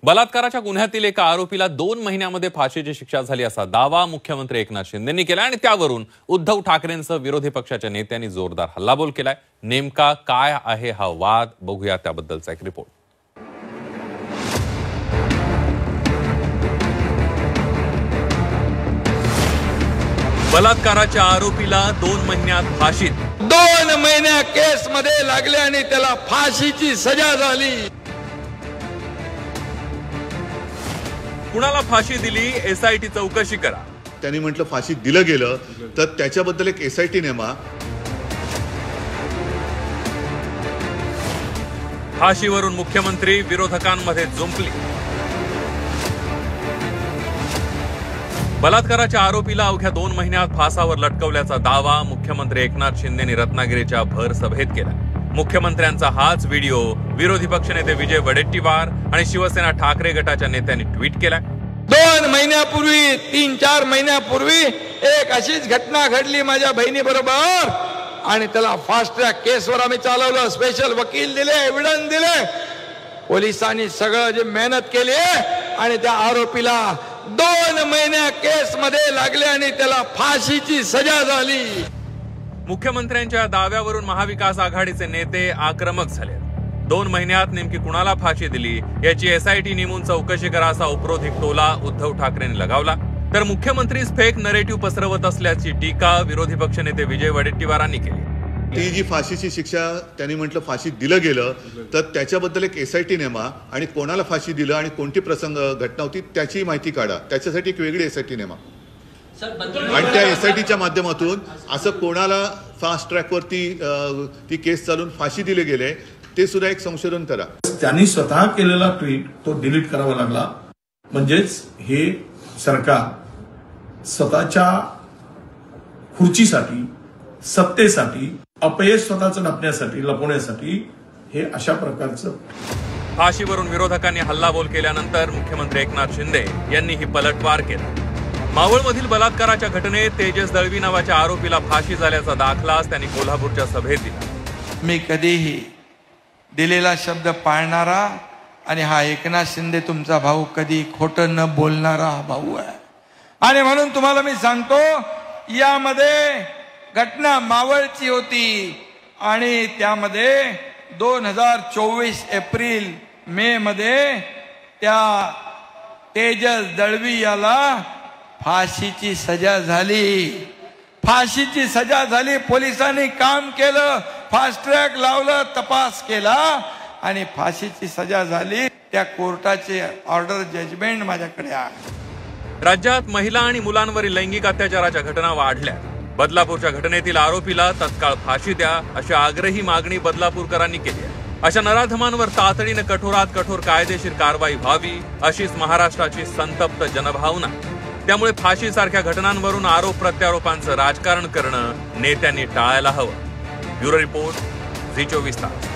बलात्काराच्या गुन्ह्यातील एका आरोपीला 2 महिन्यामध्ये फाशीची शिक्षा झाली असा दावा मुख्यमंत्री एकनाथ शिंदेंनी केला आणि त्यावरून उद्धव ठाकरेंसह विरोधी पक्षाच्या नेत्यांनी जोरदार हल्लाबोल केलाय। नेमका काय आहे हा वाद, बघूया त्याबद्दलचा एक रिपोर्ट। बलात्काराच्या आरोपीला 2 महिन्यात फाशी। 2 महिन्या केस मध्ये लागले आणि त्याला फाशीची सजा झाली। कुणाला फाशी दिली, एसआयटी चौकशी करा। त्यांनी म्हटलं फाशी दिलं गेलं तर त्याच्याबद्दल एक एसआयटी नेमा। फाशीवरून मुख्यमंत्री विरोधकांमध्ये जुंपली। बलात्काराच्या आरोपीला अवघ्या 2 महिन्यात फासावर लटकवल्याचा दावा मुख्यमंत्री एकनाथ शिंदेंनी रत्नागिरीच्या भर सभेत केला। मुख्यमंत्र्यांचा हाच व्हिडिओ विरोधी पक्षनेते विजय वडेट्टीवार आणि शिवसेना ठाकरे गटाच्या नेत्यांनी ट्विट केलाय। 2 महिन्यापूर्वी 3-4 महिन्यापूर्वी एक अशीच घटना घडली माझ्या बहिणीबरोबर आणि त्याला फास्ट ट्रॅक केसवर आम्ही चालवलं, स्पेशल वकील दिले, एव्हिडन्स दिले, पोलिसांनी सगळं जे मेहनत केली आणि त्या आरोपीला 2 महिन्या केस मध्ये लागले आणि त्याला फाशीची सजा झाली। मुख्यमंत्र्यांच्या दाव्यावरून महाविकास आघाडीचे नेते आक्रमक झाले। 2 महिन्यात नेमकी कुणाला फाशी दिली याची एसआयटी नेमून चौकशी करा असा उपरोधिक टोला उद्धव ठाकरेंनी लगावला, तर मुख्यमंत्रीच फेक नरेटिव्ह पसरवत असल्याची टीका विरोधी पक्षनेते विजय वडेट्टीवारांनी केली। ती जी फाशीची शिक्षा त्यांनी म्हटलं फाशी दिलं गेलं तर त्याच्याबद्दल एक एसआयटी नेमा आणि कोणाला फाशी दिलं आणि कोणती प्रसंग घटना होती त्याची माहिती काढा, त्याच्यासाठी एक वेगळी एसआयटी नेमा आणि त्या एसआयटीच्या माध्यमातून असं कोणाला फास्ट ट्रॅकवरती ती केस चालून फाशी दिले गेले ते सुद्धा एक संशोधन करा। त्यांनी स्वतः केलेला ट्विट तो डिलीट करावा लागला, म्हणजेच हे सरकार स्वतःच्या खुर्चीसाठी, सत्तेसाठी, अपयश स्वतःचं लपवण्यासाठी हे अशा प्रकारचं। फाशीवरून विरोधकांनी हल्लाबोल केल्यानंतर मुख्यमंत्री एकनाथ शिंदे यांनी ही पलटवार केला। मावळमधील बलात्काराच्या घटनेत तेजस दळवी नावाच्या आरोपीला फाशी झाल्याचा दाखलाच त्यांनी कोल्हापूरच्या सभेत दिला। मी कधीही दिलेला शब्द पाळणारा आणि हा एकनाथ शिंदे तुमचा भाऊ कधी खोटं न बोलणारा भाऊ आहे आणि म्हणून तुम्हाला मी सांगतो, यामध्ये घटना मावळची होती आणि त्यामध्ये 2024 एप्रिल मे मध्ये त्या तेजस दळवी याला फाशीची सजा झाली। फाशीची सजा झाली, पोलिसांनी काम केलं, फास्ट ट्रॅक लावलं, तपास केला आणि फाशीची सजा झाली। त्या कोर्टाचे ऑर्डर जजमेंट माझ्याकडे आहे। राज्यात महिला आणि मुलांवरील लैंगिक अत्याचाराच्या घटना वाढल्या। बदलापूरच्या घटनेतील आरोपीला तत्काळ फाशी द्या अशी आग्रही मागणी बदलापूरकरांनी केली आहे। अशा नराधमांवर तातडीने कठोरात कठोर कायदेशीर कारवाई व्हावी अशीच महाराष्ट्राची संतप्त जनभावना। त्यामुळे फाशीसारख्या घटनांवरून आरोप प्रत्यारोपांचं राजकारण करणं नेत्यांनी टाळायला हवं। ब्युरो रिपोर्ट, झी 24 तास।